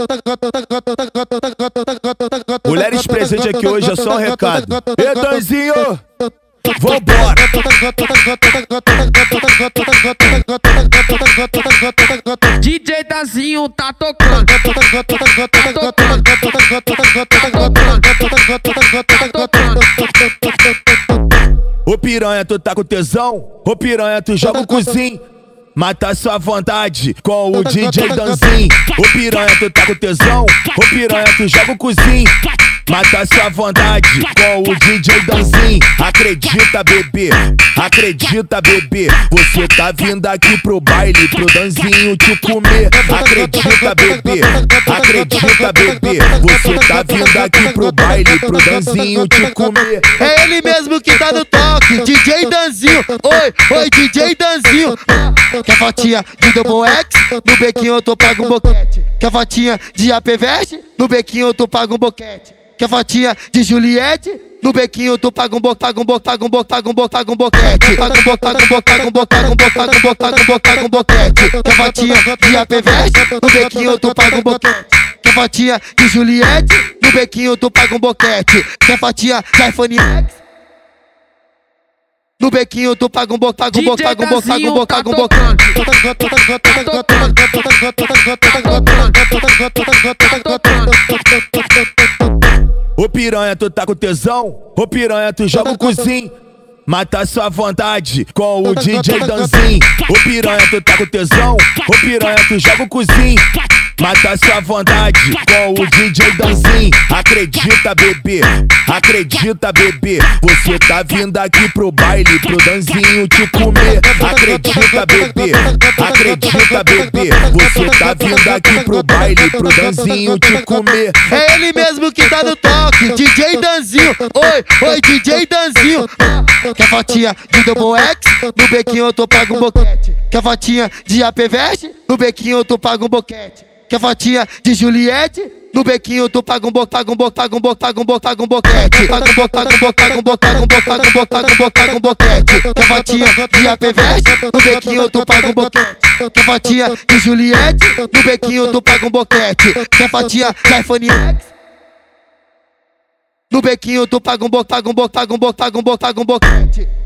Mulheres presentes aqui hoje é só um recado. E Danzinho, vambora! DJ Danzinho tá tocando. Ô piranha, tu tá com tesão? Ô piranha, tu joga o cozinho. Mata sua vontade com o DJ Danzinho. Ô piranha, tu tá com tesão? Ô piranha, tu joga o cozinho. Mata sua vontade com o DJ Danzinho. Acredita, bebê, acredita, bebê. Você tá vindo aqui pro baile pro Danzinho te comer. Acredita, bebê, acredita, bebê. Você tá vindo aqui pro baile pro Danzinho te comer. É ele mesmo que tá no toque, DJ Danzinho. Oi, DJ Danzinho. Quer fotinha de Double X? No bequinho eu tô pago um boquete. Quer fotinha de AP Veste? No bequinho eu tô pago um boquete. Quer fotinha de Juliette? No bequinho eu tô pago um boquete. Pago um boquete. Quer fotinha de AP Veste? No bequinho eu tô pago um boquete. Quer fotinha de Juliette? No bequinho eu tô pago um boquete. Quer fotinha de iPhone X? No bequinho eu tô pago um boquete. Ô piranha, tu tá com tesão? Ô piranha, tu joga o cozinho. Mata sua vontade com o DJ Danzinho. Ô piranha, tu tá com tesão? Ô piranha, tu joga o cozinho. Mata sua vontade com o DJ Danzinho. Acredita, bebê, acredita, bebê. Você tá vindo aqui pro baile pro Danzinho te comer. Acredita, bebê, acredita, bebê. Você tá vindo aqui pro baile pro Danzinho te comer. É ele mesmo que tá no toque, DJ Danzinho. Oi, DJ Danzinho. Quer fotinha de Double X? No bequinho eu tô pago um boquete. Quer fotinha de AP Veste? No bequinho eu tô pago um boquete. Quer fotinha de Juliette? No bequinho eu tô pago um boquete. Quer fotinha de AP Veste? No bequinho eu tô pago um boquete. Quer fotinha de Juliette? No bequinho eu tô pago um boquete. Quer fotinha de iPhone X? No bequinho eu tô pago um boquete.